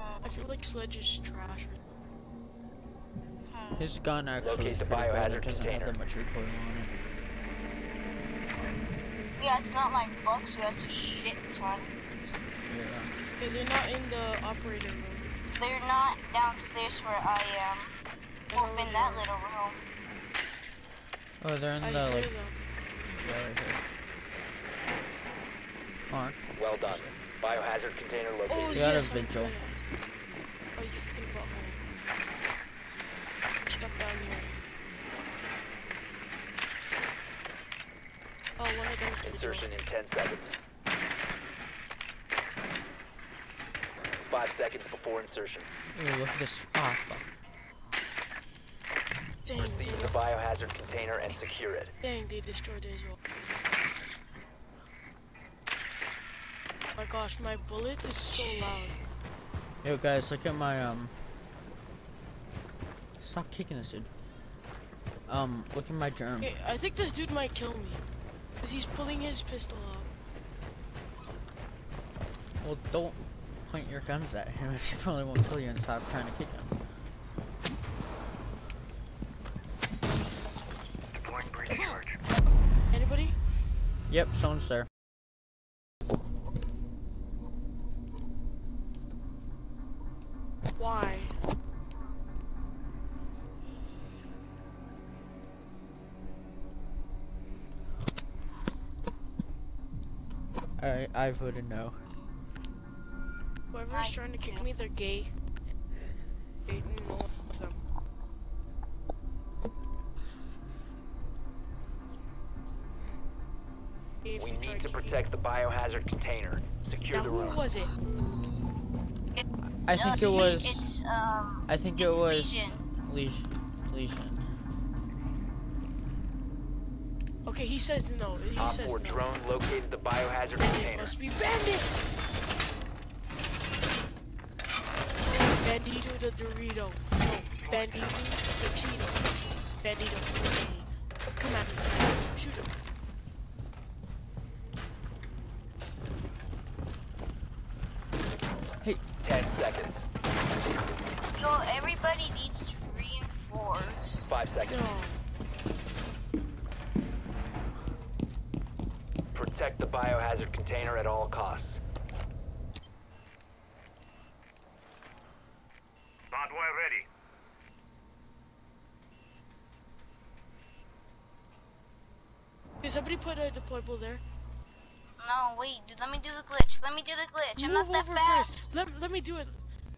I feel like Sledge is trash. His gun actually is Locate the pretty good. biohazard It doesn't have container. that much recoil on it. Yeah, it's not like Bucks who has a shit ton. Yeah. Yeah, they're not in the operator room. They're not downstairs where I am. Well, in that little room. Oh, they're in I the hear like. them. Yeah, right here. Come on. Well done. Biohazard container Oh, located. You got a yes, I'm vigil. good. Oh, you fucking butthole. Stuck down here. Oh, one of them is vigil. Insertion in 10 seconds. 5 seconds before insertion. Ooh, look at this. Ah, fuck. Dang, Proceed to the biohazard container and secure it. dang, they destroyed it as well. Oh my gosh, my bullet is so loud. Yo, guys, look at my Stop kicking this dude. Look at my germ. Okay, I think this dude might kill me. Because he's pulling his pistol out. Well, don't point your guns at him. He probably won't kill you and stop trying to kick him. Deploying breach charge. Anybody? Yep, someone's there. Why? I voted no. Whoever's trying to kick me, they're gay. No one wants them. If We you try need to kicking- protect the biohazard container. Secure Now the who room. was it? I think it was. It's I think it it's was. Legion. Legion. Okay, he says no. He Op says 4 no. drone located the biohazard Bandit container. must be Bandit! Bandito the Dorito. No, Bandito the Cheeto. Bandito the Cheeto. Come at me. Shoot him. Hey. 10 seconds. Yo, everybody needs reinforce. 5 seconds. No. Protect the biohazard container at all costs. Barbwire ready. Did somebody put a deployable there? No, wait, dude, let me do the glitch. Let me do the glitch. I'm Move not that over fast. first. Let me do it.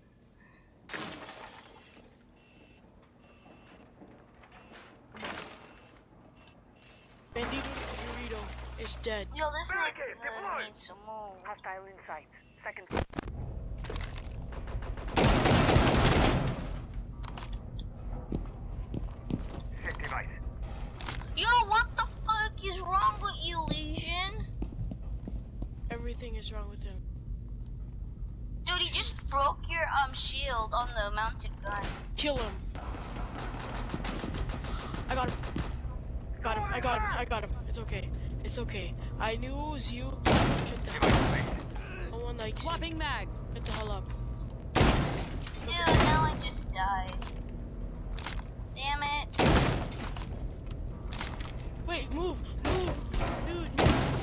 Bandito the Dorito is dead. Yo, this Barricade, nigga deploy. needs to move. Hostile in sight. Second. Set device. Yo, what the fuck is wrong with you, Legion? Everything is wrong with him. Dude, he just broke your shield on the mounted gun. Kill him. I got him. Got him. I got him. I got him. It's okay. It's okay. I knew it was you. Shut the hell up. No one likes you. Swapping mags. Shut the hell up. Dude, now I just died. Damn it. Wait, move. Move. Dude, move.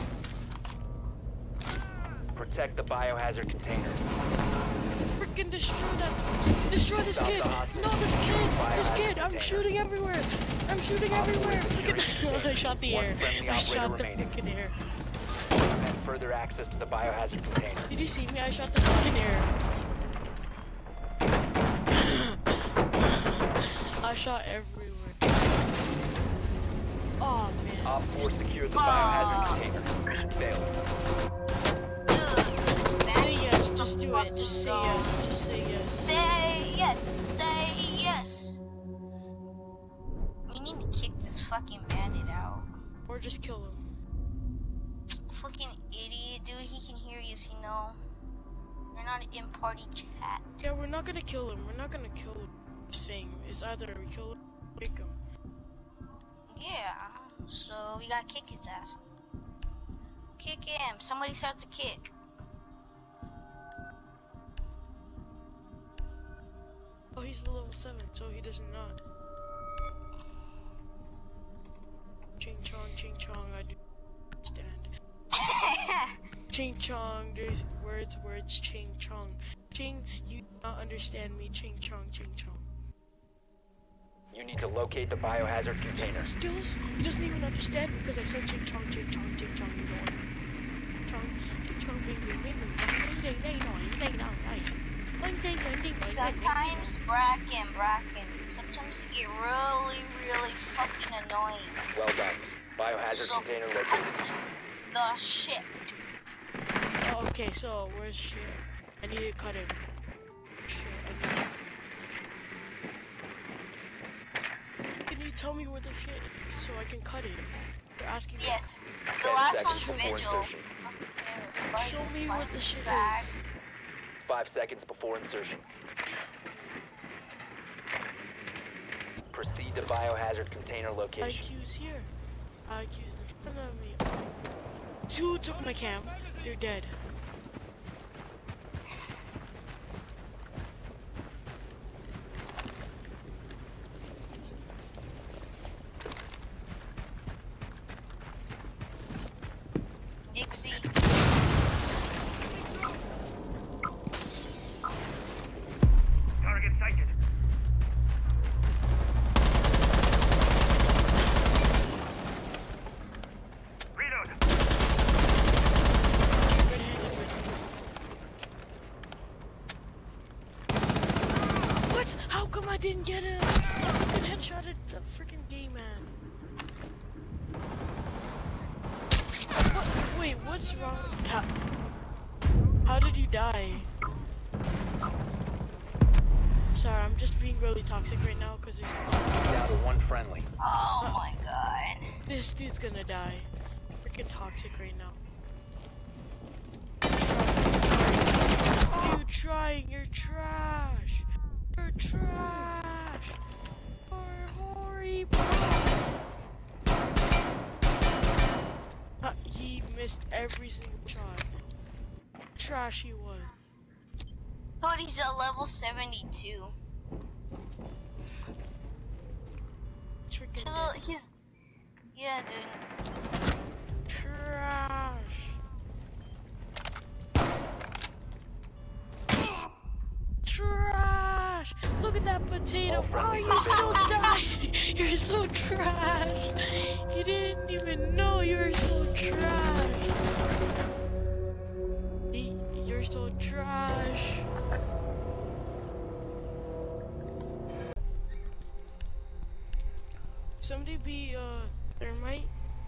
Protect the biohazard container. Freaking destroy that. Destroy this Stop kid. the hostage. No, this kid. This Biohazard kid. I'm container. shooting everywhere. I'm shooting everywhere. Look at that. I shot the One air. friendly I operator shot the remaining. freaking air. Prevent further access to the biohazard container. Did you see me? I shot the freaking air. I shot everywhere. Oh man. Op 4 secure the biohazard container. Failed. Dude, this Say bandit yes. is Just the do it. Just say fucking yes. Just say yes. Say yes. Say yes. We need to kick this fucking bandit out. Or just kill him. Fucking idiot, dude. He can hear you, so you know. You're not in party chat. Yeah, we're not gonna kill him. We're not gonna kill him. Saying it's either we kill him or kick him. Yeah. So we gotta kick his ass. Kick him. Somebody start the kick. he's a level 7, so he does not. Ching chong, I do understand. Ching chong, there's words, ching chong. Ching, you do not understand me, ching chong, ching chong. You need to locate the biohazard container. Skills? He doesn't even understand because I said ching chong, ching chong, ching chong, you know. Chong, bing, bing, bing, bing, ding, ding, ding. Sometimes Bracken. Sometimes you get really fucking annoying. Well done. Biohazard So container located. cut the shit. Oh, okay, so where's shit? I need to cut it. Shit, Can you tell me where the shit is so I can cut it? You're asking me. Yes, the 10 last seconds one's before Vigil. insertion. Show me what the shit bag. is. 5 seconds before insertion. Proceed to biohazard container location. IQ's here. IQ's in front of me. 2 took my cam. They're dead. Dixie. Target sighted. Reload. What? How come I didn't get him? I freaking headshotted the freaking game man. What? Wait, what's wrong? How did you die? Sorry, I'm just being really toxic right now because there's Down to 1 friendly. Oh my god. this dude's gonna die. Freaking toxic right now. You trying? You're trash. You're trash. You're horrible. He missed every single shot. Trash he was. But he's at level 72. Freaking So dead. he's... Yeah, dude. Trash. Trash. Look at that potato. Oh, you still died. You're so trash. You didn't even know you were so trash. You're so trash. Somebody be thermite.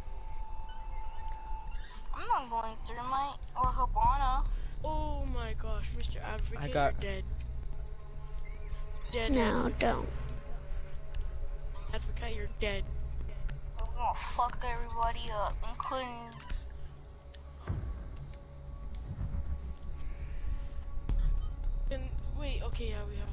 I'm not going Thermite or Habana. Oh my gosh, Mr. Advocate, got- you're dead. Dead. No, Advocate. don't. Advocate, you're dead. I'm gonna fuck everybody up, including... And wait, okay, yeah, we have.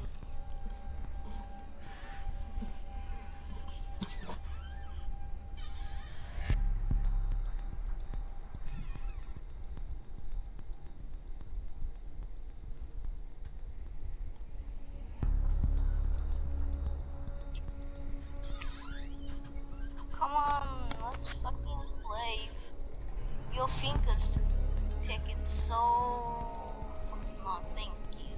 Come on, let's fucking play. Your fingers taking so fucking long, thank you.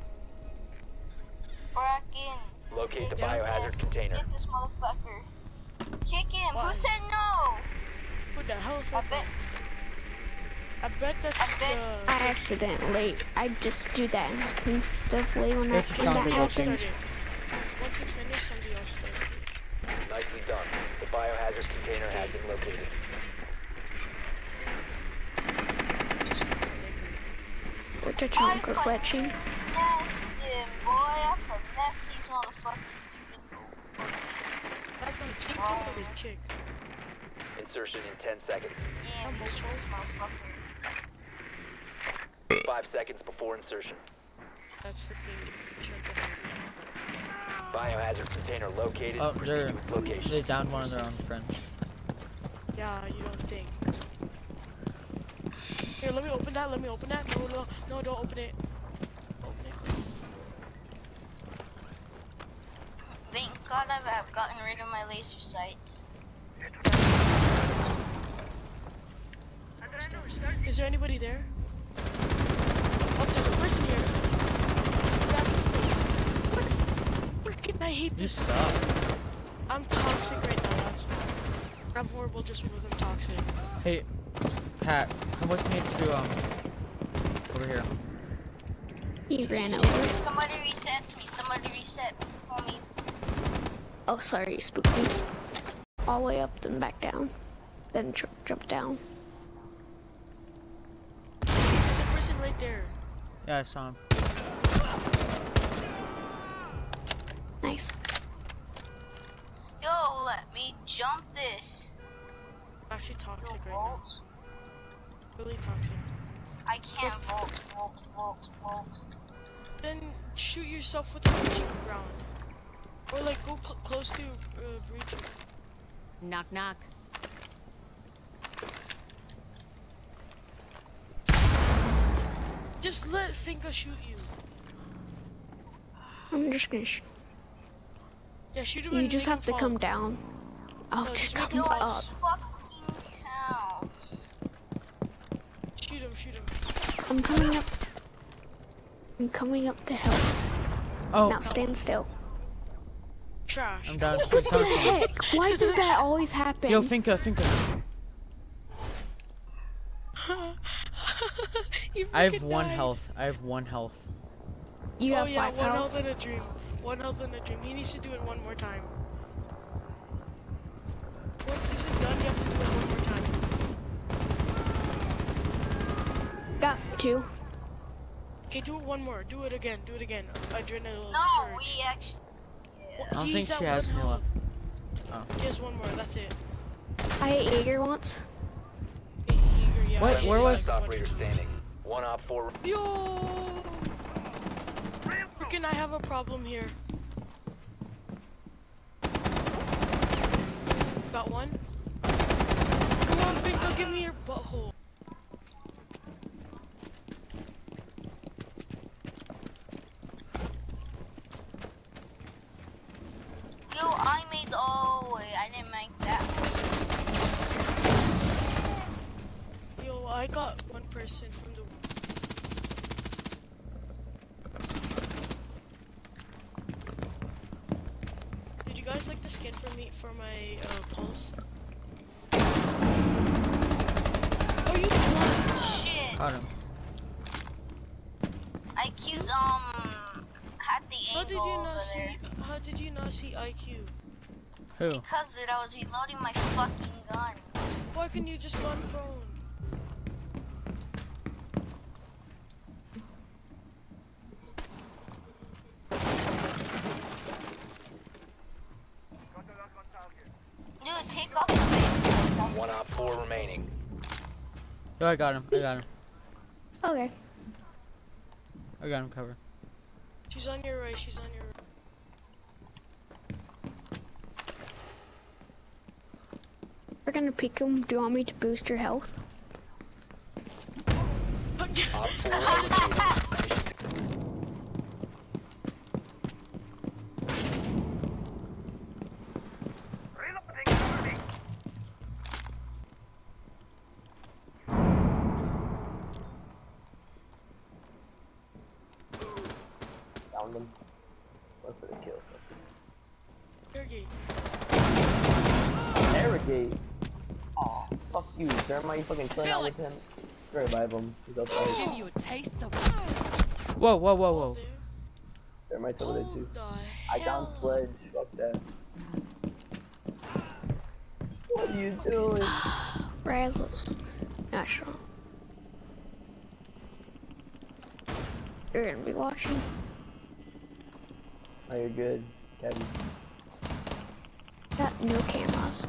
Bracken. Locate the kick biohazard this- container. Kick this motherfucker. Kick him. Why? Who said no? Who the hell I said bet. I bet that's I bet- the. I accidentally. I just do that instinctively when It's that somebody else happens. started. Once it's finished, somebody else started. Nicely done. The biohazard container has been located. What the chunk or glitching? Finessed him, boy. I finessed these motherfuckers. That's my team probably kick. Insertion in 10 seconds. Yeah, we kicked this motherfucker. 5 seconds before insertion. That's freaking. Biohazard container located. Oh, Proceed with location. they downed one of their own friends. Yeah, you don't think. Here, let me open that. Let me open that. No, don't open it. Open it. God I've gotten rid of my laser sights. Is there anybody there? Oh, there's a person here. What? Freaking, I hate You this. suck. I'm toxic right now. I'm horrible just because I'm toxic. Hey, Pat, come with me to over here. He ran over. Somebody resets me. Somebody reset me, homies. Oh, sorry, spooky. All the way up, then back down. Then jump down. There's a person right there. Yeah, I saw him. Nice. Yo, let me jump this. I'm actually toxic Yo, right now. Volt. Really toxic. I can't Volt. Then shoot yourself with a breaching ground. Or like go close to breaching. Knock knock. Just let Finka shoot you. I'm just gonna Yeah, shoot him You and just make have him to fall. come down. Oh, No, just just make come him fall. up. Fucking cow. Shoot him. I'm coming up. I'm coming up to help. Oh, Now stand still. Trash. I'm done. What the heck? Why does that always happen? Yo, Finka. You I have freaking one died. health. I have one health. You Oh have yeah, 5 one health. health in a dream. One health in a dream. He needs to do it one more time. Once this is done, you have to do it one more time. Got 2. Okay, do it one more. Do it again. Adrenaline No, surge. we actually. I don't think He's at she has one any health. left. He has one more. That's it. I ate Jaeger once. Eager, yeah. What? yeah, Where yeah, was- like, Operator standing. One op 4. Yo! Freaking, I have a problem here. Got one. Come on, Finka, give me your butthole. Yo, I made. Oh wait, I didn't make that. Yo, I got one person from the. Did you guys like the skin for my pulse? Oh, you won! Shit. Got him. IQ's had the How did angle you over not see? there. How did you not see IQ? Who? Because dude, I was reloading my fucking gun. Why couldn't you just gone prone? Dude, take off the laser sights. One op 4 remaining. Yo, I got him. Okay. I got him covered. She's on your right. She's on your right. We're gonna peek him. Do you want me to boost your health? Op 4 eliminated. Reloading, cover me. Found them. Went for the kill. Irrigate. Interrogate. Aw, fuck you. Jeremiah, you fucking chilling out with him. Revive him. He's outside. Give you a taste of. Whoa. There. Jeremiah's over there too. The I down hell? sledge. Fuck that. What are you doing? Razzles. Not sure. You're gonna be watching. Oh, you're good, Kevin. Got no cameras.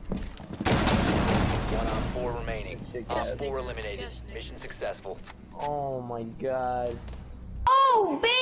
One op 4 remaining. Shit, Op Kev. 4 eliminated. Yes, Nick. Mission successful. Oh my god. Oh, bitch!